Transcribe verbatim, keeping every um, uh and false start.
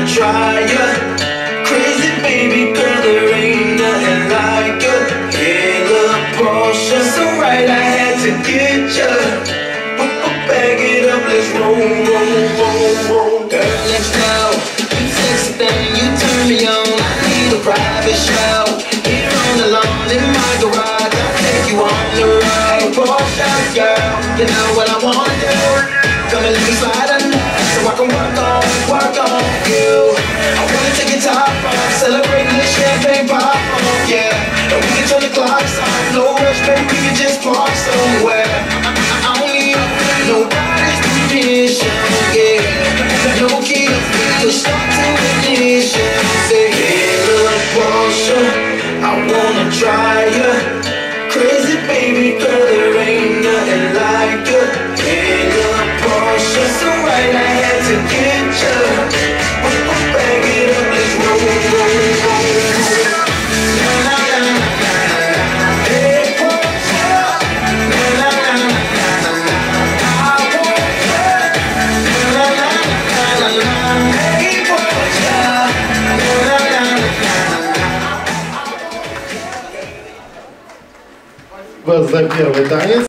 wanna try ya. Crazy baby girl, there ain't nothing like ya. Hey, little Porsche, so right, I had to get ya. Bag it up, let's roll, roll, roll, roll. Girl, let's go. You sexy thing, you turn me on. I need a private show. Here on the lawn in my garage, I'll take you on the road. Porsche girl, you know what I wanna do. Come and let me slide under, so I can work on, work on you. I wanna take your top off, celebrate this champagne pop off, yeah. And we can turn the clocks off, no rush, baby, we can just park somewhere. I, I, I don't need nobody's permission, yeah. No keys, push start to ignition. Say, hey, little Porsche, I wanna try ya. Crazy baby girl, there ain't nothing like ya. Hey, little Porsche, so right, I had to get ya. Bag it up, let's roll, roll, roll. Na na na na na na. Hey, Porsche. Na na na na na na. I want ya. Na na na na na. Hey, Porsche. Na na na na na. Was за первый танец.